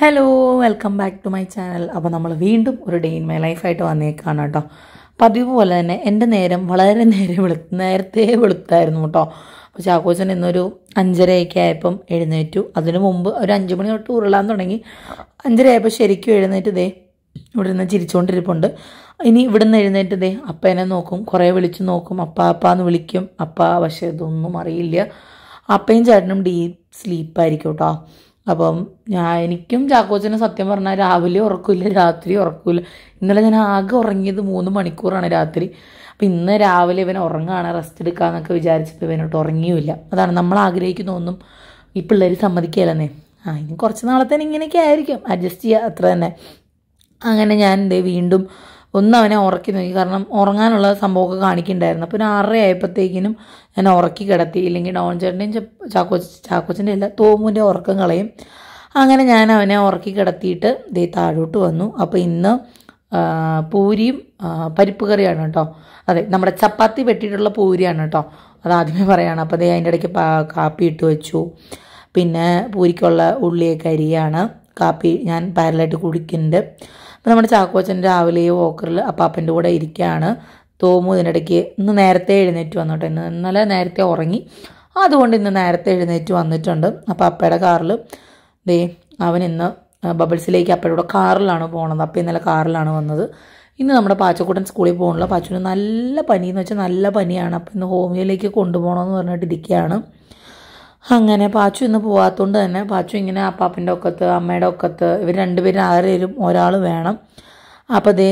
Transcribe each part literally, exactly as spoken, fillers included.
Hello welcome back to my channel. അപ്പോൾ നമ്മൾ വീണ്ടും ഒരു ഡേ ഇൻ മൈ ലൈഫായിട്ട് വന്നേക്കാണ് കേട്ടോ. പതിവ് പോലെ തന്നെ എൻ്റെ നേരം വളരെ നേരെ വെളു നേരത്തെ വെളുത്തായിരുന്നു കേട്ടോ. അപ്പോൾ ചാക്കോച്ചൻ ഇന്നൊരു അഞ്ചരയൊക്കെ ആയപ്പം എഴുന്നേറ്റു. അതിനു മുമ്പ് ഒരു അഞ്ച് മണി തൊട്ട് ഉരുളാൻ തുടങ്ങി. അഞ്ചര ആയപ്പോൾ ശരിക്കും എഴുന്നേറ്റ് ദേ ഇവിടെ നിന്ന് ചിരിച്ചുകൊണ്ടിരിപ്പുണ്ട്. ഇനി ഇവിടെ നിന്ന് എഴുന്നേറ്റ് ദേ അപ്പേനെ നോക്കും, കുറേ വിളിച്ച് നോക്കും, അപ്പ അപ്പാന്ന് വിളിക്കും. അപ്പ പക്ഷേ ഇതൊന്നും അറിയില്ല. അപ്പയും ചേട്ടനും ഡീപ്പ് സ്ലീപ്പായിരിക്കും കേട്ടോ. അപ്പം ഞാൻ എനിക്കും ചാക്കോച്ചനും സത്യം പറഞ്ഞാൽ രാവിലെ ഉറക്കില്ല, രാത്രി ഉറക്കില്ല. ഇന്നലെ ഞാൻ ആകെ ഉറങ്ങിയത് മൂന്ന് മണിക്കൂറാണ് രാത്രി. അപ്പം ഇന്ന് രാവിലെ ഇവൻ ഉറങ്ങുകയാണ്, റെസ്റ്റ് എടുക്കാമെന്നൊക്കെ വിചാരിച്ചപ്പോൾ ഇവനോട്ട് ഉറങ്ങിയുമില്ല. അതാണ് നമ്മൾ ആഗ്രഹിക്കുന്ന ഒന്നും ഈ പിള്ളേർ സമ്മതിക്കുകയല്ലെന്നേ. ആ ഇനി കുറച്ച് നാളത്തേന് ഇങ്ങനെയൊക്കെ ആയിരിക്കും, അഡ്ജസ്റ്റ് ചെയ്യുക, അത്ര തന്നെ. അങ്ങനെ ഞാൻ എന്തേ വീണ്ടും ഒന്ന് അവനെ ഉറക്കി നോക്കി. കാരണം ഉറങ്ങാനുള്ള സംഭവമൊക്കെ കാണിക്കുന്നുണ്ടായിരുന്നു. അപ്പോൾ ഒരു ആറര ആയപ്പോഴത്തേക്കിനും ഞാൻ ഉറക്കി കിടത്തി. ഇല്ലെങ്കിൽ ഡോൺ ചേട്ടൻ്റെയും ചാക്കോ ചാക്കോച്ചൻ്റെ അല്ല തോമുൻ്റെ ഉറക്കം കളയും. അങ്ങനെ ഞാൻ അവനെ ഉറക്കി കിടത്തിയിട്ട് ദേ താഴോട്ട് വന്നു. അപ്പോൾ ഇന്ന് പൂരിയും പരിപ്പ് കറിയാണ് കേട്ടോ. അതെ, നമ്മുടെ ചപ്പാത്തി വെട്ടിയിട്ടുള്ള പൂരിയാണ് കേട്ടോ. അതാദ്യമേ പറയുകയാണ്. അപ്പോൾ ദേ അതിൻ്റെ ഇടയ്ക്ക് കാപ്പി ഇട്ട് വെച്ചു. പിന്നെ പൂരിക്കുള്ള ഉള്ളിയൊക്കെ അരിയാണ്. കാപ്പി ഞാൻ പാരലായിട്ട് കുടിക്കുന്നുണ്ട്. അപ്പോൾ നമ്മുടെ ചാക്കോച്ചൻ രാവിലെ വോക്കറിൽ അപ്പാപ്പൻ്റെ കൂടെ ഇരിക്കുകയാണ്. തോമു ഇതിനിടയ്ക്ക് ഇന്ന് നേരത്തെ എഴുന്നേറ്റ് വന്നോട്ടെ. ഇന്ന് ഇന്നലെ നേരത്തെ ഉറങ്ങി, അതുകൊണ്ട് ഇന്ന് നേരത്തെ എഴുന്നേറ്റ് വന്നിട്ടുണ്ട്. അപ്പോൾ അപ്പയുടെ കാറിൽ ദേ അവൻ ഇന്ന് ബബിൾസിലേക്ക് അപ്പയുടെ കൂടെ കാറിലാണ് പോണത്. അപ്പം ഇന്നലെ കാറിലാണ് വന്നത്. ഇന്ന് നമ്മുടെ പാച്ചക്കൂട്ടൻ സ്കൂളിൽ പോകണില്ല. പാച്ചുവിന് നല്ല പനി എന്ന് വെച്ചാൽ നല്ല പനിയാണ്. അപ്പം ഇന്ന് ഹോമിയോയിലേക്ക് കൊണ്ടുപോകണമെന്ന് പറഞ്ഞിട്ട് ഇരിക്കുകയാണ്. അങ്ങനെ പാച്ചു ഇന്ന് പോകാത്തതുകൊണ്ട് തന്നെ പാച്ചു ഇങ്ങനെ അപ്പാപ്പൻ്റെ ഒക്കത്ത് അമ്മയുടെ ഒക്കത്ത് ഇവർ രണ്ടുപേരും ആരെയും ഒരാൾ വേണം. അപ്പോൾ ദേ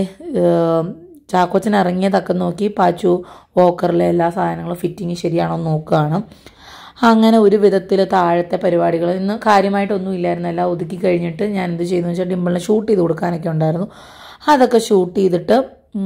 ചാക്കോച്ചൻ ഇറങ്ങിയതൊക്കെ നോക്കി പാച്ചു വോക്കറിലെ എല്ലാ സാധനങ്ങളും ഫിറ്റിങ് ശരിയാണോ നോക്കുകയാണ്. അങ്ങനെ ഒരു വിധത്തിൽ താഴത്തെ പരിപാടികൾ ഇന്ന് കാര്യമായിട്ടൊന്നും ഇല്ലായിരുന്നു. എല്ലാം ഒതുക്കി കഴിഞ്ഞിട്ട് ഞാൻ എന്ത് ചെയ്യുന്നു വെച്ചാൽ ഡിമ്പിളിനെ ഷൂട്ട് ചെയ്ത് കൊടുക്കാനൊക്കെ ഉണ്ടായിരുന്നു. അതൊക്കെ ഷൂട്ട് ചെയ്തിട്ട്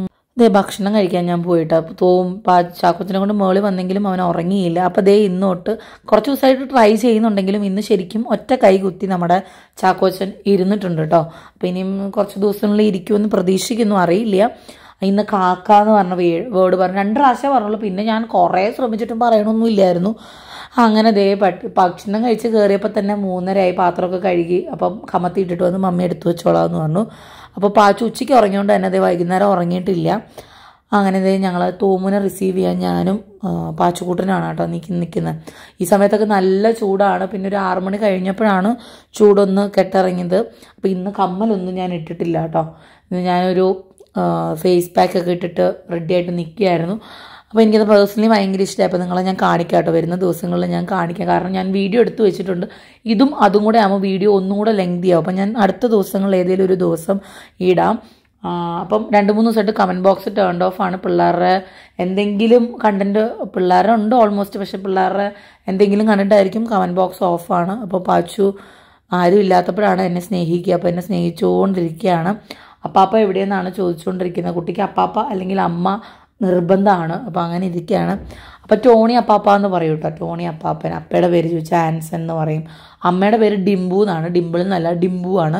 ദേ ഭക്ഷണം കഴിക്കാൻ ഞാൻ പോയിട്ട് തോവും പാ ചാക്കോച്ചനെ കൊണ്ട് മേളിൽ വന്നെങ്കിലും അവൻ ഉറങ്ങിയില്ല. അപ്പോൾ ദേ ഇന്ന് തൊട്ട് കുറച്ച് ദിവസമായിട്ട് ട്രൈ ചെയ്യുന്നുണ്ടെങ്കിലും ഇന്ന് ശരിക്കും ഒറ്റ കൈ കുത്തി നമ്മുടെ ചാക്കോച്ചൻ ഇരുന്നിട്ടുണ്ട് കേട്ടോ. അപ്പോൾ ഇനിയും കുറച്ച് ദിവസങ്ങളിൽ ഇരിക്കുമെന്ന് പ്രതീക്ഷിക്കുന്നു, അറിയില്ല. ഇന്ന് കാക്ക എന്ന് പറഞ്ഞ വേ വേർഡ് പറഞ്ഞു രണ്ട് പ്രാവശ്യം പറഞ്ഞുള്ളൂ. പിന്നെ ഞാൻ കുറേ ശ്രമിച്ചിട്ടും പറയണമൊന്നും ഇല്ലായിരുന്നു. അങ്ങനെ ദേ പട്ട് ഭക്ഷണം കഴിച്ച് കയറിയപ്പോൾ തന്നെ മൂന്നരയായി. പാത്രമൊക്കെ കഴുകി അപ്പം കമത്തി ഇട്ടിട്ട് വന്ന് മമ്മി എടുത്തു വെച്ചോളാം എന്ന് പറഞ്ഞു. അപ്പോൾ പാച്ചു ഉച്ചയ്ക്ക് ഉറങ്ങിയോണ്ട് തന്നെ അതേ വൈകുന്നേരം ഉറങ്ങിയിട്ടില്ല. അങ്ങനെ ദേ ഞങ്ങൾ തോമുനെ റിസീവ് ചെയ്യാൻ ഞാനും പാച്ചുകൂട്ടനാണ് കേട്ടോ നിൽക്കുന്ന നിൽക്കുന്നത്. ഈ സമയത്തൊക്കെ നല്ല ചൂടാണ്. പിന്നെ ഒരു ആറു മണി കഴിഞ്ഞപ്പോഴാണ് ചൂടൊന്ന് കെട്ടിറങ്ങിയത്. അപ്പോൾ ഇന്ന് കമ്മലൊന്നും ഞാൻ ഇട്ടിട്ടില്ല കേട്ടോ. ഇന്ന് ഞാനൊരു ഫേസ് പാക്കൊക്കെ ഇട്ടിട്ട് റെഡി ആയിട്ട് നിൽക്കുകയായിരുന്നു. അപ്പോൾ എനിക്കത് പേഴ്സണലി ഭയങ്കര ഇഷ്ടമായി. അപ്പോൾ നിങ്ങളെ ഞാൻ കാണിക്കാം കേട്ടോ, വരുന്ന ദിവസങ്ങളിൽ ഞാൻ കാണിക്കാം. കാരണം ഞാൻ വീഡിയോ എടുത്ത് വെച്ചിട്ടുണ്ട്. ഇതും അതും കൂടെ ആകുമ്പോൾ വീഡിയോ ഒന്നും കൂടെ ലെങ്തി ആവും. അപ്പം ഞാൻ അടുത്ത ദിവസങ്ങളിൽ ഏതെങ്കിലും ഒരു ദിവസം ഇടാം. അപ്പം രണ്ട് മൂന്ന് ദിവസമായിട്ട് കമൻറ്റ് ബോക്സ് ടേൺഡ് ഓഫ് ആണ്. പിള്ളേരുടെ എന്തെങ്കിലും കണ്ടൻറ്റ് പിള്ളേരുടെ ഉണ്ട് ഓൾമോസ്റ്റ്, പക്ഷേ പിള്ളേരുടെ എന്തെങ്കിലും കണ്ടിട്ടായിരിക്കും കമൻറ്റ് ബോക്സ് ഓഫാണ്. അപ്പോൾ പാച്ചു ആരും ഇല്ലാത്തപ്പോഴാണ് എന്നെ സ്നേഹിക്കുക. അപ്പോൾ എന്നെ സ്നേഹിച്ചുകൊണ്ടിരിക്കുകയാണ്. അപ്പാപ്പ എവിടെയെന്നാണ് ചോദിച്ചുകൊണ്ടിരിക്കുന്നത്. കുട്ടിക്ക് അപ്പാപ്പ അല്ലെങ്കിൽ അമ്മ നിർബന്ധമാണ്. അപ്പോൾ അങ്ങനെ ഇരിക്കുകയാണ്. അപ്പോൾ ടോണി അപ്പാപ്പ എന്ന് പറയും കേട്ടോ. ടോണി അപ്പാപ്പൻ. അപ്പയുടെ പേര് ചോദിച്ചാൽ ആൻസൺ എന്ന് പറയും. അമ്മയുടെ പേര് ഡിംബു എന്നാണ്. ഡിംപിൾ എന്നല്ല, ഡിംബു ആണ്.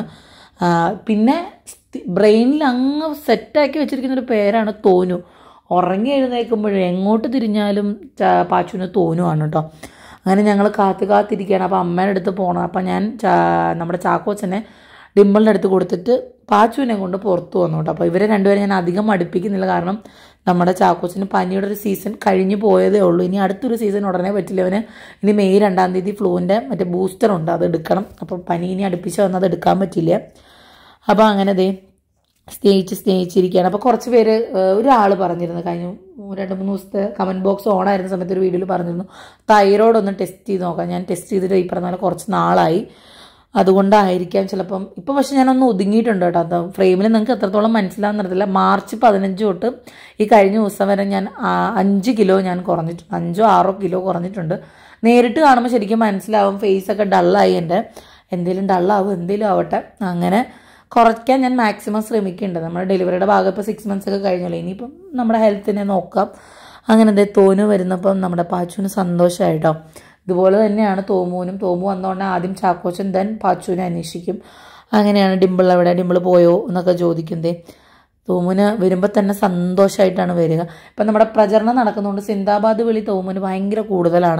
പിന്നെ ബ്രെയിനിൽ അങ്ങ് സെറ്റാക്കി വെച്ചിരിക്കുന്നൊരു പേരാണ് തോനു. ഉറങ്ങി എഴുന്നേൽക്കുമ്പോഴും എങ്ങോട്ട് തിരിഞ്ഞാലും പാച്ചുവിന് തോനുവാണ് കേട്ടോ. അങ്ങനെ ഞങ്ങൾ കാത്തു കാത്തിരിക്കുകയാണ്. അപ്പോൾ അമ്മയുടെ അടുത്ത് പോകണം. അപ്പം ഞാൻ നമ്മുടെ ചാക്കോച്ചനെ ഡിംപിളിൻ്റെ അടുത്ത് കൊടുത്തിട്ട് പാച്ചുവിനെ കൊണ്ട് പുറത്തു വന്നു കേട്ടോ. അപ്പോൾ ഇവരെ രണ്ടുപേരും ഞാൻ അധികം അടുപ്പിക്കുന്നില്ല. കാരണം നമ്മുടെ ചാക്കോച്ചിന് പനിയുടെ ഒരു സീസൺ കഴിഞ്ഞു പോയതേ ഉള്ളൂ. ഇനി അടുത്തൊരു സീസൺ ഉടനെ പറ്റില്ല. അവന് ഇനി മെയ് രണ്ടാം തീയതി ഫ്ലൂവിൻ്റെ മറ്റേ ബൂസ്റ്ററുണ്ട്, അത് എടുക്കണം. അപ്പോൾ പനി ഇനി അടുപ്പിച്ച് വന്നത് എടുക്കാൻ പറ്റില്ല. അപ്പോൾ അങ്ങനെ ദേ സ്നേഹിച്ച് സ്നേഹിച്ചിരിക്കുകയാണ്. അപ്പോൾ കുറച്ച് പേര് ഒരാൾ പറഞ്ഞിരുന്നു കഴിഞ്ഞ രണ്ട് മൂന്ന് ദിവസത്തെ കമൻറ്റ് ബോക്സ് ഓൺ ആയിരുന്ന സമയത്ത് ഒരു വീഡിയോയിൽ പറഞ്ഞിരുന്നു തൈറോയ്ഡ് ഒന്ന് ടെസ്റ്റ് ചെയ്ത് നോക്കാം. ഞാൻ ടെസ്റ്റ് ചെയ്തിട്ട് ഈ പറഞ്ഞ പോലെ കുറച്ച് നാളായി, അതുകൊണ്ടായിരിക്കാം ചിലപ്പം. ഇപ്പോൾ പക്ഷെ ഞാനൊന്ന് ഒതുങ്ങിയിട്ടുണ്ട് കേട്ടോ. അത് ഫ്രെയിമിൽ നിങ്ങൾക്ക് എത്രത്തോളം മനസ്സിലാകുന്നില്ല. മാർച്ച് പതിനഞ്ച് തൊട്ട് ഈ കഴിഞ്ഞ ദിവസം വരെ ഞാൻ അഞ്ച് കിലോ ഞാൻ കുറഞ്ഞിട്ടുണ്ട്. അഞ്ചോ ആറോ കിലോ കുറഞ്ഞിട്ടുണ്ട്. നേരിട്ട് കാണുമ്പോൾ ശരിക്കും മനസ്സിലാവും ഫേസൊക്കെ ഡള്ളായി. എൻ്റെ എന്തെങ്കിലും ഡള്ളാവും എന്തെങ്കിലും ആവട്ടെ. അങ്ങനെ കുറയ്ക്കാൻ ഞാൻ മാക്സിമം ശ്രമിക്കുന്നുണ്ട്. നമ്മുടെ ഡെലിവറിയുടെ ഭാഗം ഇപ്പോൾ സിക്സ് മന്ത്സ് ഒക്കെ കഴിഞ്ഞല്ലോ. ഇനിയിപ്പം നമ്മുടെ ഹെൽത്തിനെ നോക്കാം. അങ്ങനെ ദേ തോനു വരുന്നപ്പം നമ്മുടെ പാച്ചുവിന് സന്തോഷമായിട്ടോ. ഇതുപോലെ തന്നെയാണ് തോമുവിനും. തോമു വന്നോണ്ട് ആദ്യം ചാക്കോച്ചൻ ദെൻ പാച്ചുവിനെ അന്വേഷിക്കും. അങ്ങനെയാണ് ഡിംപിൾ എവിടെ, ഡിംപിൾ പോയോ എന്നൊക്കെ ചോദിക്കുന്നതേ. തോമുന് വരുമ്പോൾ തന്നെ സന്തോഷമായിട്ടാണ് വരിക. ഇപ്പം നമ്മുടെ പ്രചരണം നടക്കുന്നതുകൊണ്ട് സിന്ദാബാദ് വിളി തോമുന് ഭയങ്കര കൂടുതലാണ്.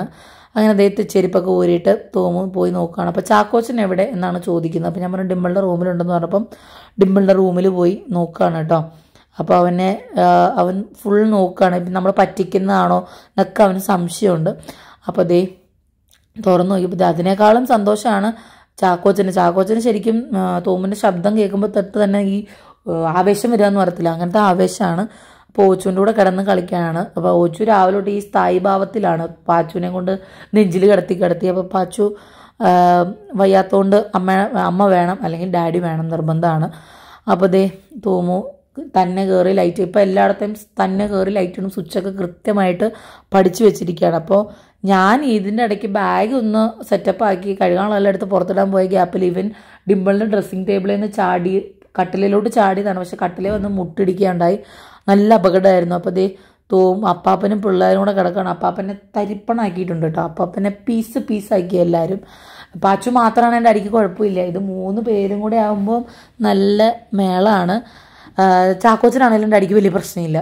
അങ്ങനെ അദ്ദേഹത്തെ ചെരുപ്പൊക്കെ ഊരിയിട്ട് തോമു പോയി നോക്കുകയാണ്. അപ്പോൾ ചാക്കോച്ചൻ എവിടെ എന്നാണ് ചോദിക്കുന്നത്. അപ്പോൾ ഞാൻ പറഞ്ഞു ഡിമ്പിളിൻ്റെ റൂമിലുണ്ടെന്ന് പറഞ്ഞപ്പം ഡിമ്പിളിൻ്റെ റൂമിൽ പോയി നോക്കുകയാണ് കേട്ടോ. അപ്പോൾ അവനെ അവൻ ഫുൾ നോക്കുകയാണ്, നമ്മൾ പറ്റിക്കുന്നതാണോ എന്നൊക്കെ അവന് സംശയമുണ്ട്. അപ്പോൾ അതേ തുറന്നു നോക്കിയപ്പോൾ അതിനേക്കാളും സന്തോഷമാണ് ചാക്കോച്ചന്. ചാക്കോച്ചന് ശരിക്കും തോമിൻ്റെ ശബ്ദം കേൾക്കുമ്പോൾ തൊട്ട് തന്നെ ഈ ആവേശം വരിക എന്ന് പറയത്തില്ല, അങ്ങനത്തെ ആവേശമാണ്. അപ്പോൾ ഓച്ചുവിൻ്റെ കൂടെ കിടന്ന് കളിക്കാനാണ്. അപ്പോൾ ഓച്ചു രാവിലെ തൊട്ട് ഈ സ്ഥായി ഭാവത്തിലാണ്, പാച്ചുവിനെ കൊണ്ട് നെഞ്ചിൽ കിടത്തി കിടത്തി. അപ്പോൾ പാച്ചു വയ്യാത്തതുകൊണ്ട് അമ്മ അമ്മ വേണം അല്ലെങ്കിൽ ഡാഡി വേണം നിർബന്ധമാണ്. അപ്പോൾ ദേ തോമു തന്നെ കയറി ലൈറ്റ്, ഇപ്പോൾ എല്ലായിടത്തും തന്നെ കയറി ലൈറ്റിനും സ്വിച്ചൊക്കെ കൃത്യമായിട്ട് പഠിച്ചു വെച്ചിരിക്കുകയാണ്. അപ്പോൾ ഞാൻ ഇതിൻ്റെ ഇടയ്ക്ക് ബാഗ് ഒന്ന് സെറ്റപ്പ് ആക്കി കഴുകാനുള്ള എടുത്ത് പുറത്തിടാൻ പോയ ഗ്യാപ്പിൽ ഇവൻ ഡിമ്പിളിൻ്റെ ഡ്രസ്സിങ് ടേബിളിൽ നിന്ന് ചാടി കട്ടിലിലോട്ട് ചാടിയതാണ്. പക്ഷെ കട്ടിലേ വന്ന് മുട്ടിടിക്കുകയുണ്ടായി, നല്ല അപകടമായിരുന്നു. അപ്പോൾ ദേ തോം അപ്പാപ്പനും പിള്ളേരും കൂടെ കിടക്കുകയാണ്. അപ്പാപ്പനെ തരിപ്പണാക്കിയിട്ടുണ്ട് കേട്ടോ, അപ്പാപ്പനെ പീസ് പീസാക്കി എല്ലാവരും. പാച്ചു മാത്രമാണ് എൻ്റെ അടിക്ക് കുഴപ്പമില്ല, ഇത് മൂന്ന് പേരും കൂടെ ആകുമ്പോൾ നല്ല മേളമാണ്. ചാക്കോച്ചനാണെങ്കിലും എൻ്റെ അടിക്ക് വലിയ പ്രശ്നമില്ല.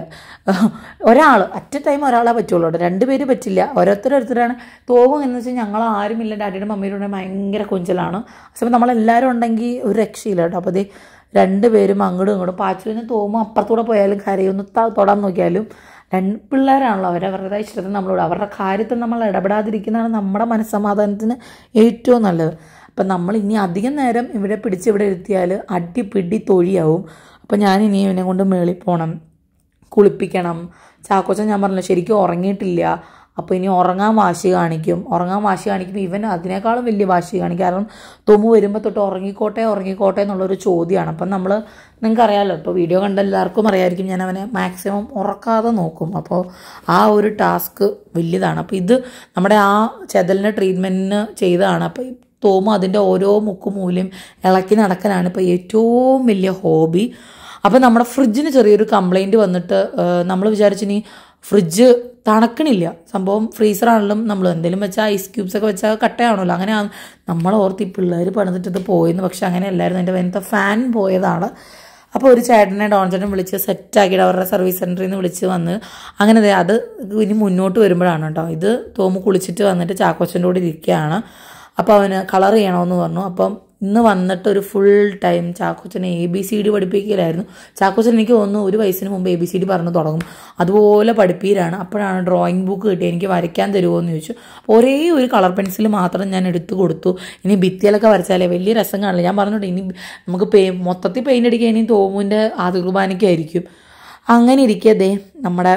ഒരാൾ അറ്റ് എ ടൈം ഒരാളെ പറ്റുള്ളൂ, രണ്ട് പേര് പറ്റില്ല, ഓരോരുത്തരോരുത്തരാണ്. തോവും എന്ന് വെച്ചാൽ ഞങ്ങൾ ആരുമില്ല, ഡാഡിയുടെ മമ്മിയുടെ ഭയങ്കര കൊഞ്ചലാണ്. സമയം നമ്മളെല്ലാവരും ഉണ്ടെങ്കിൽ ഒരു രക്ഷയില്ല കേട്ടോ. അപ്പോൾ അതേ രണ്ടുപേരും അങ്ങോട്ടും ഇങ്ങോട്ടും പാച്ചുവിന് തോമും അപ്പുറത്തൂടെ പോയാലും കരയൊന്ന് തൊടാൻ നോക്കിയാലും രണ്ട് പിള്ളേരാണല്ലോ, അവരവരുടെ ഇഷ്ടത്തിന് നമ്മളോട് അവരുടെ കാര്യത്തിൽ നമ്മൾ ഇടപെടാതിരിക്കുന്നതാണ് നമ്മുടെ മനസ്സമാധാനത്തിന് ഏറ്റവും നല്ലത്. അപ്പം നമ്മൾ ഇനി അധികം നേരം ഇവിടെ പിടിച്ച് ഇവിടെ ഇരുത്തിയാൽ അടിപിടി തൊഴിയാവും. അപ്പം ഞാൻ ഇനി ഇവനെ കൊണ്ട് മേളിൽ പോകണം, കുളിപ്പിക്കണം. ചാക്കോച്ചൻ ഞാൻ പറഞ്ഞില്ല ശരിക്കും ഉറങ്ങിയിട്ടില്ല, അപ്പോൾ ഇനി ഉറങ്ങാൻ വാശി കാണിക്കും. ഉറങ്ങാൻ വാശി കാണിക്കുമ്പോൾ ഇവൻ അതിനേക്കാളും വലിയ വാശി കാണിക്കും. കാരണം തൊമ്മു വരുമ്പോൾ തൊട്ട് ഉറങ്ങിക്കോട്ടെ ഉറങ്ങിക്കോട്ടെ എന്നുള്ളൊരു ചോദ്യമാണ്. അപ്പം നമ്മൾ നിങ്ങൾക്കറിയാമല്ലോ, ഇപ്പോൾ വീഡിയോ കണ്ട എല്ലാവർക്കും അറിയാമായിരിക്കും, ഞാൻ അവനെ മാക്സിമം ഉറക്കാതെ നോക്കും. അപ്പോൾ ആ ഒരു ടാസ്ക് വലിയതാണ്. അപ്പോൾ ഇത് നമ്മുടെ ആ ചെതലിൻ്റെ ട്രീറ്റ്മെൻറ്റിന് ചെയ്തതാണ്. അപ്പോൾ തോമു അതിൻ്റെ ഓരോ മുക്കുമൂലയും ഇളക്കി നടക്കാനാണ് ഇപ്പോൾ ഏറ്റവും വലിയ ഹോബി. അപ്പോൾ നമ്മുടെ ഫ്രിഡ്ജിന് ചെറിയൊരു കംപ്ലൈൻറ്റ് വന്നിട്ട് നമ്മൾ വിചാരിച്ചിനി ഫ്രിഡ്ജ് തണുക്കണില്ല, സംഭവം ഫ്രീസറാണെങ്കിലും നമ്മൾ എന്തെങ്കിലും വെച്ചാൽ ഐസ് ക്യൂബ്സൊക്കെ വെച്ചാൽ കട്ടയാണല്ലോ, അങ്ങനെ നമ്മൾ ഓർത്ത് ഈ പിള്ളേർ പണിതിട്ട് ഇത് പോയെന്ന്. പക്ഷെ അങ്ങനെ എല്ലാവരും എൻ്റെ വേനത്തെ ഫാൻ പോയതാണ്. അപ്പോൾ ഒരു ചേട്ടനെ ഡോൺ ചേട്ടൻ വിളിച്ച് സെറ്റാക്കിയിട്ട് അവരുടെ സർവീസ് സെൻറ്ററിൽ നിന്ന് വിളിച്ച് വന്ന് അങ്ങനെ അത് ഇനി മുന്നോട്ട് വരുമ്പോഴാണ് കേട്ടോ. ഇത് തോമു കുളിച്ചിട്ട് വന്നിട്ട് ചാക്കോച്ചൻ്റെ കൂടെ ഇരിക്കുകയാണ്. അപ്പോൾ അവന് കളർ ചെയ്യണമെന്ന് പറഞ്ഞു. അപ്പം ഇന്ന് വന്നിട്ട് ഒരു ഫുൾ ടൈം ചാക്കോച്ചനെ എ ബി സി ഡി പഠിപ്പിക്കലായിരുന്നു. ചാക്കോച്ചൻ എനിക്ക് തോന്നുന്നു ഒരു വയസ്സിന് മുമ്പ് എ ബി സി ഡി പറഞ്ഞു തുടങ്ങും, അതുപോലെ പഠിപ്പീരാണ്. അപ്പോഴാണ് ഡ്രോയിങ് ബുക്ക് കിട്ടി, എനിക്ക് വരയ്ക്കാൻ തരുമോ എന്ന് ചോദിച്ചു. ഒരേ ഒരു കളർ പെൻസിൽ മാത്രം ഞാൻ എടുത്തു കൊടുത്തു. ഇനി ഭിത്തിയിലൊക്കെ വരച്ചാലേ വലിയ രസം കാണില്ല. ഞാൻ പറഞ്ഞിട്ട് ഇനി നമുക്ക് പെയി മൊത്തത്തിൽ പെയിൻ്റ് അടിക്കുക ഇനി തോമുവിൻ്റെ ആദ്യ കുർബാനയ്ക്കായിരിക്കും. അങ്ങനെ ഇരിക്കതേ നമ്മുടെ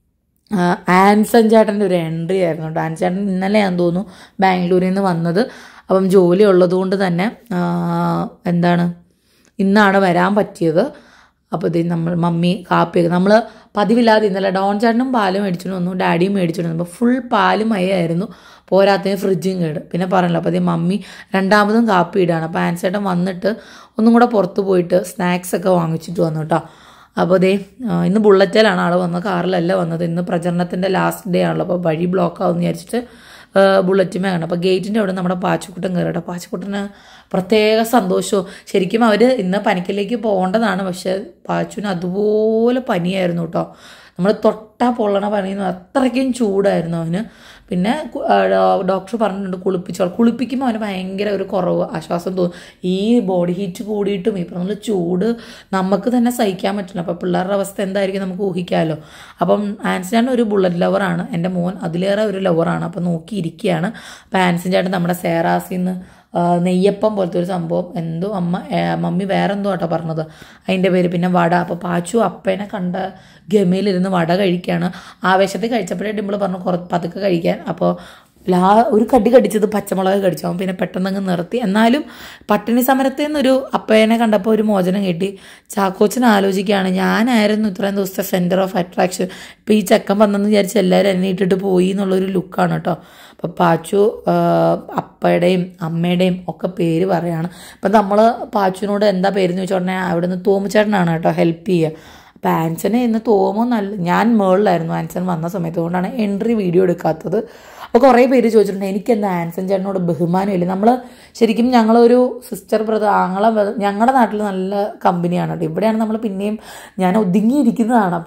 ആൻസൺ ചേട്ടൻ്റെ ഒരു എൻട്രി ആയിരുന്നു കേട്ടോ. ആൻസൺ ചേട്ടൻ ഇന്നലെ ഞാൻ തോന്നുന്നു ബാംഗ്ലൂരിൽ നിന്ന് വന്നത്. അപ്പം ജോലി ഉള്ളതുകൊണ്ട് തന്നെ എന്താണ് ഇന്നാണ് വരാൻ പറ്റിയത്. അപ്പോൾ ഇത് നമ്മൾ മമ്മി കാപ്പിയൊക്കെ നമ്മൾ പതിവില്ലാതെ ഇന്നലെ ഡോൺ ചേട്ടനും പാലും മേടിച്ചിട്ട് വന്നു, ഡാഡിയും മേടിച്ചിട്ട് വന്നു. അപ്പോൾ ഫുൾ പാലും മയായിരുന്നു, പോരാത്തതിന് ഫ്രിഡ്ജും കേട്. പിന്നെ പറഞ്ഞല്ലോ അപ്പോൾ അതേ മമ്മി രണ്ടാമതും കാപ്പി ഇടുകയാണ്. അപ്പോൾ ആൻസേട്ടൻ വന്നിട്ട് ഒന്നും കൂടെ പുറത്ത് പോയിട്ട് സ്നാക്സൊക്കെ വാങ്ങിച്ചിട്ട് വന്നു കേട്ടോ. അപ്പോൾ അതേ ഇന്ന് ബുള്ളറ്റിലാണ് ആൾ വന്നത്, കാറിലല്ല വന്നത്. ഇന്ന് പ്രചരണത്തിൻ്റെ ലാസ്റ്റ് ഡേ ആണല്ലോ, അപ്പോൾ വഴി ബ്ലോക്ക് ആവുമെന്ന് വിചാരിച്ചിട്ട് ബുള്ളറ്റിമേ കാണും. അപ്പോൾ ഗേറ്റിൻ്റെ അവിടെ നമ്മുടെ പാച്ചക്കുട്ടൻ കയറട്ടെ. പാച്ചക്കുട്ടന് പ്രത്യേക സന്തോഷവും. ശരിക്കും അവർ ഇന്ന് പനിക്കലേക്ക് പോകേണ്ടതാണ്, പക്ഷെ പാച്ചുവിന് അതുപോലെ പനിയായിരുന്നു കേട്ടോ. നമ്മൾ തൊട്ടാ പൊള്ളണ പനിയെന്ന്, അത്രയ്ക്കും ചൂടായിരുന്നു അവന്. പിന്നെ ഡോക്ടർ പറഞ്ഞിട്ടുണ്ട് കുളിപ്പിച്ചോൾ. കുളിപ്പിക്കുമ്പോൾ അവന് ഭയങ്കര ഒരു കുറവ് ആശ്വാസം തോന്നും. ഈ ബോഡി ഹീറ്റ് കൂടിയിട്ടും ഇപ്പം നമ്മൾ ചൂട് നമുക്ക് തന്നെ സഹിക്കാൻ പറ്റില്ല. അപ്പോൾ പിള്ളേരുടെ അവസ്ഥ എന്തായിരിക്കും നമുക്ക് ഊഹിക്കാമല്ലോ. അപ്പം ആൻസൺ ചേട്ടൻ ഒരു ബുള്ളറ്റ് ലവറാണ്, എൻ്റെ മോൻ അതിലേറെ ഒരു ലവറാണ്. അപ്പം നോക്കിയിരിക്കുകയാണ്. അപ്പം ആൻസൺ ചേട്ടൻ നമ്മുടെ സേറാസിൽ നിന്ന് നെയ്യപ്പം പോലത്തെ ഒരു സംഭവം എന്തോ അമ്മ മമ്മി വേറെ എന്തോ ആട്ടോ പറഞ്ഞത്, അതിൻ്റെ പേര്. പിന്നെ വട. അപ്പോൾ പാച്ചു അപ്പേനെ കണ്ട ഗമയിലിരുന്ന് വട കഴിക്കുകയാണ്. ആവേശത്തിൽ കഴിച്ചപ്പോഴേ ഡിമ്പിൾ പറഞ്ഞു കുറച്ച് പതുക്കെ കഴിക്കാൻ. അപ്പോൾ ലാ ഒരു കടി കടിച്ചത് പച്ചമുളക് കടിച്ചു. അവൻ പിന്നെ പെട്ടെന്ന് അങ്ങ് നിർത്തി. എന്നാലും പട്ടിണി സമരത്തിൽ നിന്നൊരു അപ്പേനെ കണ്ടപ്പോൾ ഒരു മോചനം കിട്ടി. ചാക്കോച്ചൻ ആലോചിക്കുകയാണ്, ഞാനായിരുന്നു ഇത്രയും ദിവസത്തെ സെൻറ്റർ ഓഫ് അട്രാക്ഷൻ, ഇപ്പോൾ ഈ ചെക്കൻ വന്നെന്ന് വിചാരിച്ച് എല്ലാവരും എന്നെ ഇട്ടിട്ട് പോയി എന്നുള്ളൊരു ലുക്കാണ് കേട്ടോ. അപ്പോൾ പാച്ചു അപ്പയുടെയും അമ്മയുടെയും ഒക്കെ പേര് പറയുകയാണ്. അപ്പം നമ്മൾ പാച്ചുവിനോട് എന്താ പേരെന്ന് ചോദിച്ചാൽ ഉടനെ അവിടെ നിന്ന് തോമുച്ചേട്ടനാണ് കേട്ടോ ഹെൽപ്പ് ചെയ്യുക. അപ്പോൾ ആൻസനെ ഇന്ന് തോമോ നല്ല, ഞാൻ മേളിലായിരുന്നു ആൻസൺ വന്ന സമയത്ത്, അതുകൊണ്ടാണ് എൻട്രി വീഡിയോ എടുക്കാത്തത്. അപ്പോൾ കുറേ പേര് ചോദിച്ചിട്ടുണ്ട് എനിക്കെന്താ ആൻസൺ ചേട്ടനോട് ബഹുമാനമില്ല. നമ്മൾ ശരിക്കും ഞങ്ങളൊരു സിസ്റ്റർ ബ്രദർ ആങ്ങളെ ഞങ്ങളുടെ നാട്ടിൽ നല്ല കമ്പനിയാണ് കേട്ടോ. ഇവിടെയാണ് നമ്മൾ പിന്നെയും ഞാൻ ഒതുങ്ങിയിരിക്കുന്നതാണ്. അപ്പം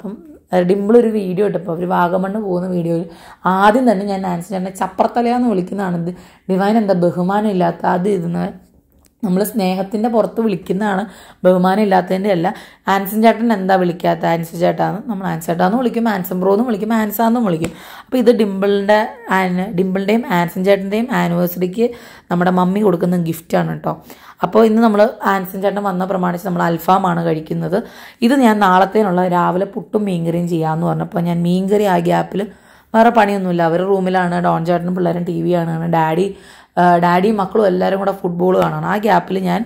ഡിംപിൾ ഒരു വീഡിയോ ഇട്ടപ്പോൾ ഒരു വാഗമണ്ണ് പോകുന്ന വീഡിയോയിൽ ആദ്യം തന്നെ ഞാൻ നാൻസി ചേട്ടനെ ചപ്രത്തലയാന്ന് വിളിക്കുന്നതാണ്. ഇത് ഡിവൈൻ എന്താ ബഹുമാനം ഇല്ലാത്ത അത് ഇതെന്ന് നമ്മൾ സ്നേഹത്തിൻ്റെ പുറത്ത് വിളിക്കുന്നതാണ്, ബഹുമാനം ഇല്ലാത്തതിൻ്റെ അല്ല. ആൻസൺ ചേട്ടൻ എന്താ വിളിക്കാത്ത ആൻസി ചേട്ടാന്ന് നമ്മൾ ആൻസി ചേട്ടാന്ന് വിളിക്കും, ആൻസൺ ബ്രോ എന്ന് വിളിക്കും, ആൻസാന്നും വിളിക്കും. അപ്പോൾ ഇത് ഡിംപിളിൻ്റെ ഡിംപിളിൻ്റെയും ആൻസൺ ചേട്ടൻ്റെയും ആനിവേഴ്സറിക്ക് നമ്മുടെ മമ്മി കൊടുക്കുന്ന ഗിഫ്റ്റാണ് കേട്ടോ. അപ്പോൾ ഇന്ന് നമ്മൾ ആൻസൺ ചേട്ടൻ വന്ന പ്രമാണിച്ച് നമ്മൾ അൽഫാമാണ് കഴിക്കുന്നത്. ഇത് ഞാൻ നാളത്തേനുള്ള രാവിലെ പുട്ടും മീൻകറിയും ചെയ്യാമെന്ന് പറഞ്ഞപ്പോൾ ഞാൻ മീൻകറി ആ ഗ്യാപ്പിൽ വേറെ പണിയൊന്നുമില്ല, അവർ റൂമിലാണ്, ഡോൺ ചേട്ടനും പിള്ളേരും ടി വി ആണ്, ഡാഡി ഡാഡിയും മക്കളും എല്ലാവരും കൂടെ ഫുട്ബോൾ കാണണം. ആ ഗ്യാപ്പിൽ ഞാൻ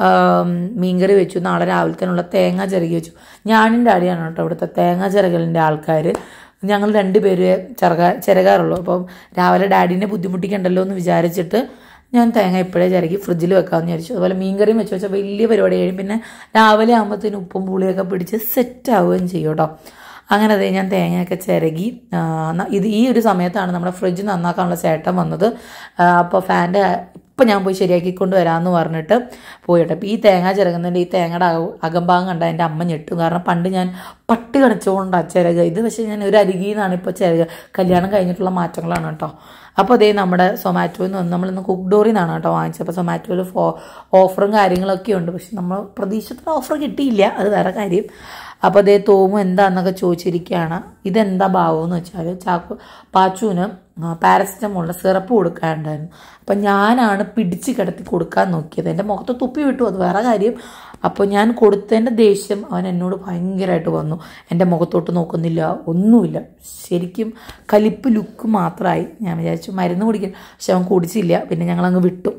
മീൻകറി വെച്ചു. നാളെ രാവിലത്തേനുള്ള തേങ്ങ ചിരകി വെച്ചു. ഞാനും ഡാഡിയാണ് കേട്ടോ ഇവിടുത്തെ തേങ്ങ ചിരകലിൻ്റെ ആൾക്കാർ. ഞങ്ങൾ രണ്ടുപേര് ചിറക ചിരകാറുള്ളൂ. അപ്പം രാവിലെ ഡാഡീനെ ബുദ്ധിമുട്ടിക്കണ്ടല്ലോ എന്ന് വിചാരിച്ചിട്ട് ഞാൻ തേങ്ങ ഇപ്പോഴേ ചിരകി ഫ്രിഡ്ജിൽ വെക്കാമെന്ന് വിചാരിച്ചു. അതുപോലെ മീൻകറിയും വെച്ച് വെച്ചാൽ വലിയ പരിപാടി കഴിയും. പിന്നെ രാവിലെ ആകുമ്പോഴത്തേനും ഉപ്പും പുളിയൊക്കെ പിടിച്ച് സെറ്റ് ആവുകയും ചെയ്യും കേട്ടോ. അങ്ങനെ അതേ ഞാൻ തേങ്ങയൊക്കെ ചിരകി. ഇത് ഈ ഒരു സമയത്താണ് നമ്മുടെ ഫ്രിഡ്ജ് നന്നാക്കാനുള്ള ചേട്ടൻ വന്നത്. അപ്പോൾ ഫാൻ്റെ ഇപ്പം ഞാൻ പോയി ശരിയാക്കിക്കൊണ്ട് വരാമെന്ന് പറഞ്ഞിട്ട് പോയിട്ട് അപ്പോൾ ഈ തേങ്ങ ചിരകുന്നതിൻ്റെ ഈ തേങ്ങയുടെ അകംഭാഗം കണ്ട എൻ്റെ അമ്മ ഞെട്ടും. കാരണം പണ്ട് ഞാൻ പട്ടി കണിച്ചുകൊണ്ടാണ് ചിരക. ഇത് പക്ഷേ ഞാൻ ഒരു അരികിൽ നിന്നാണ് ഇപ്പോൾ ചിരക. കല്യാണം കഴിഞ്ഞിട്ടുള്ള മാറ്റങ്ങളാണ് കേട്ടോ. അപ്പോൾ അതേ നമ്മുടെ സൊമാറ്റോയിൽ നിന്ന് നമ്മളിന്ന് കുക്ക് ഡോറിൽ നിന്നാണ് കേട്ടോ വാങ്ങിച്ചത്. അപ്പോൾ സൊമാറ്റോയിൽ ഫോ ഓഫറും കാര്യങ്ങളൊക്കെ ഉണ്ട്, പക്ഷെ നമ്മൾ പ്രതീക്ഷിച്ചിട്ടുള്ള ഓഫർ കിട്ടിയില്ല, അത് വേറെ കാര്യം. അപ്പോൾ അതേ തോമു എന്താണെന്നൊക്കെ ചോദിച്ചിരിക്കുകയാണ്. ഇതെന്താ ഭാവം എന്ന് വെച്ചാൽ ചാക്കു പാച്ചുവിന് പാരസിറ്റമോളിൻ്റെ സിറപ്പ് കൊടുക്കാനുണ്ടായിരുന്നു. അപ്പം ഞാനാണ് പിടിച്ച് കിടത്തി കൊടുക്കാൻ നോക്കിയത്. എൻ്റെ മുഖത്ത് തുപ്പി വിട്ടു, അത് വേറെ കാര്യം. അപ്പോൾ ഞാൻ കൊടുത്തതിൻ്റെ ദേഷ്യം അവൻ എന്നോട് ഭയങ്കരമായിട്ട് വന്നു. എൻ്റെ മുഖത്തോട്ട് നോക്കുന്നില്ല, ഒന്നുമില്ല, ശരിക്കും കലിപ്പ് ലുക്ക് മാത്രമായി. ഞാൻ വിചാരിച്ചു മരുന്ന് കുടിക്കാൻ, പക്ഷെ അവൻ കുടിച്ചില്ല. പിന്നെ ഞങ്ങളങ്ങ് വിട്ടു.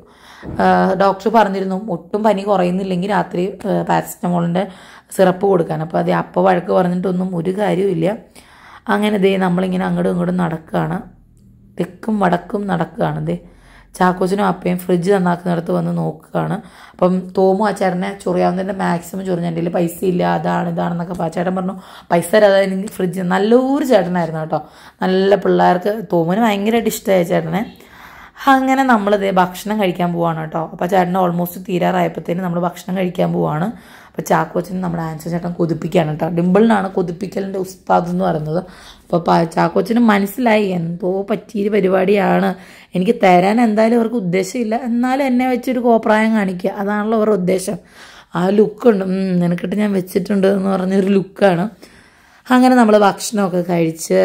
ഡോക്ടർ പറഞ്ഞിരുന്നു ഒട്ടും പനി കുറയുന്നില്ലെങ്കിൽ രാത്രി പാരസിറ്റമോളിൻ്റെ സിറപ്പ് കൊടുക്കാൻ. അപ്പോൾ അത് അപ്പോൾ വഴക്ക് പറഞ്ഞിട്ടൊന്നും ഒരു കാര്യമില്ല. അങ്ങനെ ദേ നമ്മളിങ്ങനെ അങ്ങോട്ടും ഇങ്ങോട്ടും നടക്കുകയാണ്, തെക്കും വടക്കും നടക്കുകയാണ്. ദേ ചാക്കോച്ചനും അപ്പയും ഫ്രിഡ്ജ് നന്നാക്കുന്നിടത്ത് വന്ന് നോക്കുകയാണ്. അപ്പം തോമു ആ ചേട്ടനെ ചൊറിയാവുന്നതിൻ്റെ മാക്സിമം ചൊറിഞ്ഞു. എൻ്റെ കയ്യിൽ പൈസ ഇല്ല, അതാണ് ഇതാണെന്നൊക്കെ ആ ചേട്ടൻ പറഞ്ഞു. പൈസ തരാതെ എനിക്ക് ഫ്രിഡ്ജ് നല്ലൊരു ചേട്ടനായിരുന്നു കേട്ടോ. നല്ല പിള്ളേർക്ക് തോമുവിന് ഭയങ്കരമായിട്ട് ഇഷ്ടമായ ചേട്ടനെ. അങ്ങനെ നമ്മളിതേ ഭക്ഷണം കഴിക്കാൻ പോവാണ് കേട്ടോ. അപ്പോൾ ചേട്ടൻ ഓൾമോസ്റ്റ് തീരാറായപ്പോഴത്തേന് നമ്മൾ ഭക്ഷണം കഴിക്കാൻ പോവാണ്. അപ്പോൾ ചാക്കോച്ചന് നമ്മുടെ ആൻസർ ചേട്ടൻ കൊതിപ്പിക്കുകയാണ് കേട്ടോ. ഡിംപിളിനാണ് കൊതിപ്പിക്കലിൻ്റെ ഉസ്താദ് എന്ന് പറയുന്നത്. അപ്പോൾ ചാക്കോച്ചന് മനസ്സിലായി എന്തോ പറ്റിയൊരു പരിപാടിയാണ്, എനിക്ക് തരാൻ എന്തായാലും അവർക്ക് ഉദ്ദേശമില്ല, എന്നാലും എന്നെ വെച്ചൊരു കോപ്രായം കാണിക്കുക, അതാണല്ലോ അവരുടെ ഉദ്ദേശം. ആ ലുക്കുണ്ട്, നിനക്കിട്ട് ഞാൻ വെച്ചിട്ടുണ്ട് എന്ന് പറഞ്ഞൊരു ലുക്കാണ്. അങ്ങനെ നമ്മൾ ഭക്ഷണമൊക്കെ കഴിച്ച്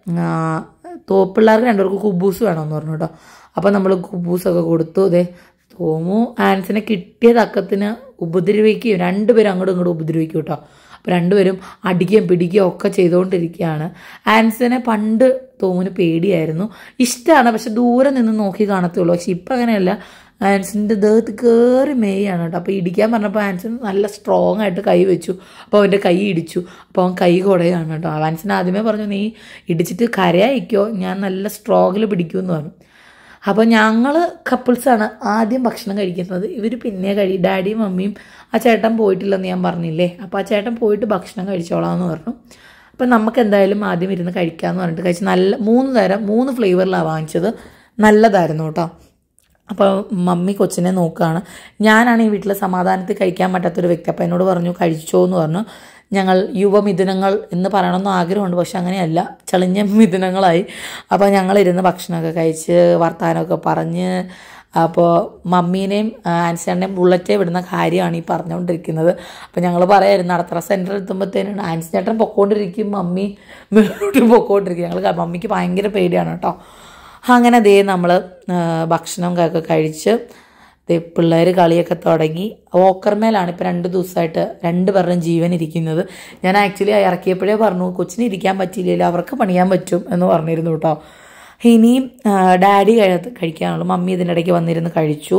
തോപ്പിള്ളേർക്ക് രണ്ടുപേർക്ക് കുബൂസ് വേണമെന്ന് പറഞ്ഞു കേട്ടോ. അപ്പോൾ നമ്മൾ കുബൂസൊക്കെ കൊടുത്തു. ഇതേ തോമു ആൻസിനെ കിട്ടിയ തക്കത്തിന് ഉപദ്രവിക്കുകയും രണ്ടുപേരും അങ്ങോട്ടും ഇങ്ങോട്ടും ഉപദ്രവിക്കും കേട്ടോ. അപ്പോൾ രണ്ടുപേരും അടിക്കുകയും പിടിക്കുകയും ഒക്കെ ചെയ്തുകൊണ്ടിരിക്കുകയാണ്. ആൻസിനെ പണ്ട് തോമുവിന് പേടിയായിരുന്നു, ഇഷ്ടമാണ്, പക്ഷെ ദൂരെ നിന്ന് നോക്കി കാണത്തുള്ളൂ. പക്ഷെ ഇപ്പം അങ്ങനെയല്ല, ആൻസിൻ്റെ ദേഹത്ത് കയറി മേയാണ് കേട്ടോ. അപ്പോൾ ഇടിക്കാൻ പറഞ്ഞപ്പോൾ ആൻസൺ നല്ല സ്ട്രോങ് ആയിട്ട് കൈ വെച്ചു. അപ്പോൾ അവൻ്റെ കൈ ഇടിച്ചു. അപ്പോൾ അവൻ കൈ കുടയാണ് കേട്ടോ. ആൻസൺ ആദ്യമേ പറഞ്ഞു നീ ഇടിച്ചിട്ട് കരയായിക്കോ, ഞാൻ നല്ല സ്ട്രോങ്ങിൽ പിടിക്കുമെന്ന് പറഞ്ഞു. അപ്പോൾ ഞങ്ങൾ കപ്പിൾസാണ് ആദ്യം ഭക്ഷണം കഴിക്കുന്നത്, ഇവർ പിന്നെ കഴി ഡാഡിയും മമ്മിയും ആ ചേട്ടൻ പോയിട്ടില്ലെന്ന് ഞാൻ പറഞ്ഞില്ലേ. അപ്പോൾ ആ ചേട്ടൻ പോയിട്ട് ഭക്ഷണം കഴിച്ചോളാമെന്ന് പറഞ്ഞു. അപ്പം നമുക്ക് എന്തായാലും ആദ്യം ഇരുന്ന് കഴിക്കാമെന്ന് പറഞ്ഞിട്ട് കഴിച്ച് നല്ല മൂന്ന് തരം മൂന്ന് ഫ്ലേവറിലാണ് വാങ്ങിച്ചത്, നല്ലതായിരുന്നു കേട്ടോ. അപ്പോൾ മമ്മി കൊച്ചിനെ നോക്കുകയാണ്. ഞാനാണ് ഈ വീട്ടിൽ സമാധാനത്തിൽ കഴിക്കാൻ പറ്റാത്തൊരു വ്യക്തി. അപ്പോൾ എന്നോട് പറഞ്ഞു കഴിച്ചോ എന്ന് പറഞ്ഞു. ഞങ്ങൾ യുവമിഥുനങ്ങൾ എന്ന് പറയണമെന്ന് ആഗ്രഹമുണ്ട്, പക്ഷെ അങ്ങനെയല്ല, ചളിഞ്ഞ മിഥുനങ്ങളായി. അപ്പോൾ ഞങ്ങളിരുന്ന് ഭക്ഷണമൊക്കെ കഴിച്ച് വർത്താനമൊക്കെ പറഞ്ഞ്, അപ്പോൾ മമ്മീനെയും ആൻസിയേട്ടനെയും ബുള്ളറ്റെ വിടുന്ന കാര്യമാണ് ഈ പറഞ്ഞുകൊണ്ടിരിക്കുന്നത്. അപ്പോൾ ഞങ്ങൾ പറയായിരുന്നു നടത്തറ സെൻറ്റർ എത്തുമ്പോഴത്തേനാണ് ആൻസിയേട്ടൻ പൊക്കോണ്ടിരിക്കും, മമ്മി മേലോട്ട് പൊക്കോണ്ടിരിക്കും. ഞങ്ങൾ മമ്മിക്ക് ഭയങ്കര പേടിയാണ് കേട്ടോ. അങ്ങനെ ദേ നമ്മൾ ഭക്ഷണം ഒക്കെ കഴിച്ച് ദേ പിള്ളേർ കളിയൊക്കെ തുടങ്ങി. ഓക്കർമേലാണ് ഇപ്പോൾ രണ്ട് ദിവസമായിട്ട് രണ്ട് പേരുടെയും ജീവൻ ഇരിക്കുന്നത്. ഞാൻ ആക്ച്വലി ഇറക്കിയപ്പോഴേ പറഞ്ഞു കൊച്ചിന് ഇരിക്കാൻ പറ്റിയില്ലല്ലോ, അവർക്ക് പണിയാൻ പറ്റും എന്ന് പറഞ്ഞിരുന്നു കേട്ടോ. ഇനിയും ഡാഡി കഴിക്കാനുള്ളൂ. മമ്മി ഇതിൻ്റെ ഇടയ്ക്ക് വന്നിരുന്ന് കഴിച്ചു.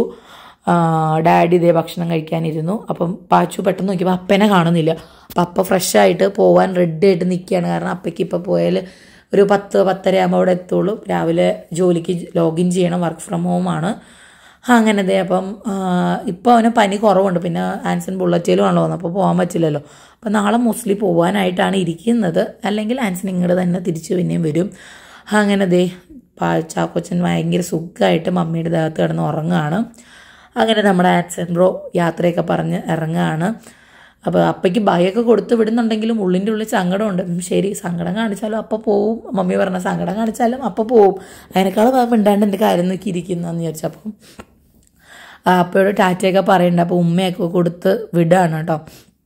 ഡാഡി ഇതേ ഭക്ഷണം കഴിക്കാനിരുന്നു. അപ്പം പാച്ചു പെട്ടെന്ന് നോക്കിയപ്പോൾ അപ്പനെ കാണുന്നില്ല. അപ്പം അപ്പ ഫ്രഷായിട്ട് പോകാൻ റെഡി ആയിട്ട് നിൽക്കുകയാണ്. കാരണം അപ്പയ്ക്ക് ഇപ്പോൾ പോയാൽ ഒരു പത്ത് പത്തര ആകുമ്പോൾ അവിടെ എത്തുള്ളൂ. രാവിലെ ജോലിക്ക് ലോഗിൻ ചെയ്യണം, വർക്ക് ഫ്രം ഹോമാണ്. അങ്ങനെ ദേ അപ്പം ഇപ്പോൾ അവന് പനി കുറവുണ്ട്. പിന്നെ ആൻസൺ ബുള്ളറ്റേലും ആണല്ലോ വന്നത്, അപ്പോൾ പോകാൻ പറ്റില്ലല്ലോ. അപ്പം നാളെ മോസ്റ്റ്ലി പോകാനായിട്ടാണ് ഇരിക്കുന്നത്, അല്ലെങ്കിൽ ആൻസൺ ഇങ്ങോട്ട് തന്നെ തിരിച്ച് പിന്നെയും വരും. അങ്ങനെ ദേ ചാക്കോച്ചൻ ഭയങ്കര സുഖമായിട്ട് മമ്മിയുടെ ദേഹത്ത് കിടന്ന് ഉറങ്ങുകയാണ്. അങ്ങനെ നമ്മുടെ ആൻസൺ ബ്രോ യാത്രയൊക്കെ പറഞ്ഞ് ഇറങ്ങുകയാണ്. അപ്പോൾ അപ്പയ്ക്ക് ഭയമൊക്കെ കൊടുത്ത് വിടുന്നുണ്ടെങ്കിലും ഉള്ളിൻ്റെ ഉള്ളിൽ സങ്കടമുണ്ട്. ശരി, സങ്കടം കാണിച്ചാലും അപ്പം പോവും. മമ്മി പറഞ്ഞ സങ്കടം കാണിച്ചാലും അപ്പം പോവും, അതിനേക്കാളും മിണ്ടാണ്ട് എൻ്റെ കാര്യം നോക്കി ഇരിക്കുന്നതെന്ന് വിചാരിച്ചപ്പം അപ്പയോട് ടാറ്റയൊക്കെ പറയുന്നുണ്ട്. അപ്പോൾ ഉമ്മയൊക്കെ കൊടുത്ത് വിടുകയാണ് കേട്ടോ.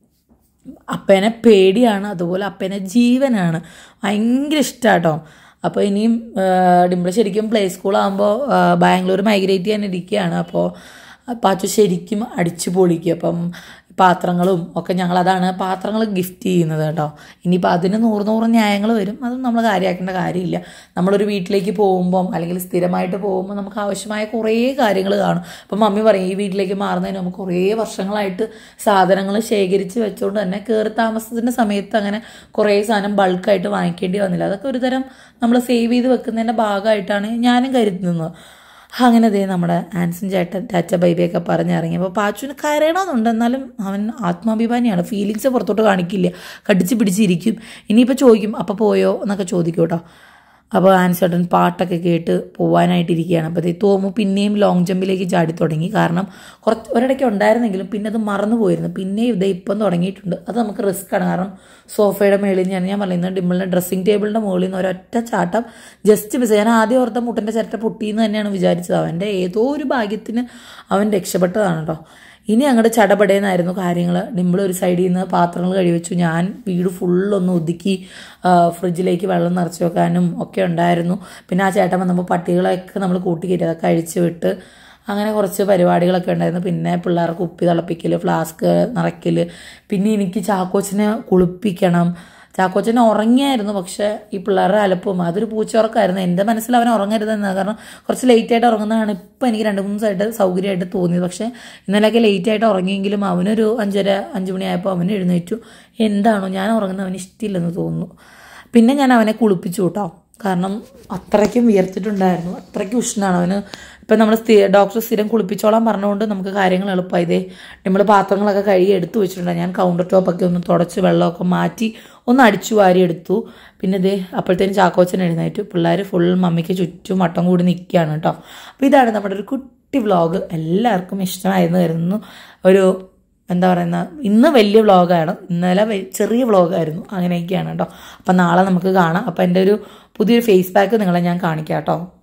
അപ്പേനെ പേടിയാണ്, അതുപോലെ അപ്പേനെ ജീവനാണ്, ഭയങ്കര ഇഷ്ടമാണ് കേട്ടോ. അപ്പോൾ ഇനിയും ഡിംപിൾ ശരിക്കും പ്ലേ സ്കൂളാകുമ്പോൾ ബാംഗ്ലൂർ മൈഗ്രേറ്റ് ചെയ്യാൻ ഇരിക്കുകയാണ്. അപ്പോൾ പാച്ചു ശരിക്കും അടിച്ചു പൊളിക്കും. അപ്പം പാത്രങ്ങളും ഒക്കെ ഞങ്ങളതാണ് പാത്രങ്ങൾ ഗിഫ്റ്റ് ചെയ്യുന്നത് കേട്ടോ. ഇനിയിപ്പോൾ അതിന് നൂറ് നൂറ് ന്യായങ്ങൾ വരും, അതൊന്നും നമ്മൾ കാര്യമാക്കേണ്ട കാര്യമില്ല. നമ്മളൊരു വീട്ടിലേക്ക് പോകുമ്പം അല്ലെങ്കിൽ സ്ഥിരമായിട്ട് പോകുമ്പോൾ നമുക്ക് ആവശ്യമായ കുറേ കാര്യങ്ങൾ കാണും. അപ്പം മമ്മി പറയും ഈ വീട്ടിലേക്ക് മാറുന്നതിന് നമുക്ക് കുറേ വർഷങ്ങളായിട്ട് സാധനങ്ങൾ ശേഖരിച്ച് വെച്ചുകൊണ്ട് തന്നെ കയറി താമസത്തിൻ്റെ സമയത്ത് അങ്ങനെ കുറേ സാധനം ബൾക്കായിട്ട് വാങ്ങിക്കേണ്ടി വന്നില്ല. അതൊക്കെ ഒരു തരം നമ്മൾ സേവ് ചെയ്ത് വെക്കുന്നതിൻ്റെ ഭാഗമായിട്ടാണ് ഞാനും കരുതുന്നത്. അങ്ങനെ ദേ നമ്മുടെ ആൻസൺ ചേട്ടൻ ടാറ്റ ബൈബിയൊക്കെ പറഞ്ഞിറങ്ങി. അപ്പോൾ പാച്ചുവിന് കരയണമെന്നുണ്ട്, എന്നാലും അവൻ ആത്മാഭിമാനിയാണ്, ഫീലിങ്സ് പുറത്തോട്ട് കാണിക്കില്ല, കടിച്ച് പിടിച്ചിരിക്കും. ഇനിയിപ്പോൾ ചോദിക്കും അപ്പോൾ പോയോ എന്നൊക്കെ ചോദിക്കും കേട്ടോ. അപ്പോൾ ആൻസേട്ടൻ പാട്ടൊക്കെ കേട്ട് പോകാനായിട്ടിരിക്കുകയാണ്. അപ്പോൾ ഇത് തോമു പിന്നെയും ലോങ് ജമ്പിലേക്ക് ചാടി തുടങ്ങി. കാരണം കുറച്ച് ഒരിടയ്ക്ക് ഉണ്ടായിരുന്നെങ്കിലും പിന്നെ അത് മറന്നു പോയിരുന്നു. പിന്നെയും ഇത് ഇപ്പം തുടങ്ങിയിട്ടുണ്ട്. അത് നമുക്ക് റിസ്ക്കാണ്. കാരണം സോഫയുടെ മുകളിൽ ഞാൻ ഞാൻ പറയുന്നത് ഡിംപിളിൻ്റെ ഡ്രസ്സിങ് ടേബിളിൻ്റെ മുകളിൽ നിന്ന് ഒരൊറ്റ ചാട്ടം ജസ്റ്റ് മിസ്. ഞാൻ ആദ്യം ഓർത്ത മുട്ടൻ്റെ ചിരട്ട പൊട്ടിയെന്ന് തന്നെയാണ് വിചാരിച്ചത്. അവൻ്റെ ഏതോ ഒരു ഭാഗ്യത്തിന് അവൻ രക്ഷപ്പെട്ടതാണ് കേട്ടോ. ഇനി അങ്ങോട്ട് ചടപടേന്നായിരുന്നു കാര്യങ്ങൾ. ഡിംപിൾ ഒരു സൈഡിൽ നിന്ന് പാത്രങ്ങൾ കഴിവെച്ചു. ഞാൻ വീട് ഫുള്ളൊന്ന് ഒതുക്കി ഫ്രിഡ്ജിലേക്ക് വെള്ളം നിറച്ച് വെക്കാനും ഒക്കെ ഉണ്ടായിരുന്നു. പിന്നെ ആ ചേട്ടൻ വന്നപ്പോൾ പട്ടികളൊക്കെ നമ്മൾ കൂട്ടിക്കയറ്റി അതൊക്കെ അഴിച്ചു വിട്ട് അങ്ങനെ കുറച്ച് പരിപാടികളൊക്കെ ഉണ്ടായിരുന്നു. പിന്നെ പിള്ളേർക്ക് ഉപ്പി തിളപ്പിക്കൽ, ഫ്ലാസ്ക് നിറയ്ക്കൽ, പിന്നെ എനിക്ക് ചാക്കോച്ചനെ കുളിപ്പിക്കണം. ചാക്കോച്ചൻ ഉറങ്ങിയായിരുന്നു, പക്ഷേ ഈ പിള്ളേരുടെ അലപ്പും അതൊരു പൂച്ചുറക്കായിരുന്നു. എൻ്റെ മനസ്സിൽ അവൻ ഉറങ്ങരുതെന്നാണ്. കാരണം കുറച്ച് ലേറ്റായിട്ട് ഉറങ്ങുന്നതാണ് ഇപ്പം എനിക്ക് രണ്ട് മൂന്ന് ദിവസമായിട്ട് സൗകര്യമായിട്ട് തോന്നിയത്. പക്ഷേ ഇന്നലെയൊക്കെ ലേറ്റായിട്ട് ഉറങ്ങിയെങ്കിലും അവനൊരു അഞ്ചര അഞ്ച് മണിയായപ്പോൾ അവന് എഴുന്നേറ്റു. എന്താണോ ഞാൻ ഉറങ്ങുന്നത് അവന് ഇഷ്ടമില്ലെന്ന് തോന്നുന്നു. പിന്നെ ഞാൻ അവനെ കുളിപ്പിച്ചു കേട്ടോ. കാരണം അത്രയ്ക്കും വിയർത്തിട്ടുണ്ടായിരുന്നു, അത്രയ്ക്കും ഉഷ്ണമാണ് അവന്. ഇപ്പം നമ്മൾ സ്ഥി ഡോക്ടർ സ്ഥിരം കുളിപ്പിച്ചോളാൻ പറഞ്ഞുകൊണ്ട് നമുക്ക് കാര്യങ്ങൾ എളുപ്പമായി. ഇതേ നമ്മൾ പാത്രങ്ങളൊക്കെ കഴുകി എടുത്തു വെച്ചിട്ടുണ്ട്. ഞാൻ കൗണ്ടർ ടോപ്പൊക്കെ ഒന്ന് തുടച്ച് വെള്ളമൊക്കെ മാറ്റി ഒന്ന് അടിച്ചു വാരി എടുത്തു. പിന്നെ ഇതേ അപ്പോഴത്തേനും ചാക്കോച്ചൻ എഴുന്നേറ്റു. പിള്ളേർ ഫുൾ മമ്മിക്ക് ചുറ്റും വട്ടം കൂടി നിൽക്കുകയാണ് കേട്ടോ. അപ്പോൾ ഇതാണ് നമ്മുടെ ഒരു കുട്ടി വ്ളോഗ്. എല്ലാവർക്കും ഇഷ്ടമായിരുന്നു കരുതുന്നു. ഒരു എന്താ പറയുന്ന ഇന്ന് വലിയ വ്ളോഗാണ്, ഇന്നലെ ചെറിയ വ്ളോഗായിരുന്നു. അങ്ങനെയൊക്കെയാണ് കേട്ടോ. അപ്പം നാളെ നമുക്ക് കാണാം. അപ്പം എൻ്റെ ഒരു പുതിയൊരു ഫേസ് പാക്ക് നിങ്ങളെ ഞാൻ കാണിക്കാം കേട്ടോ.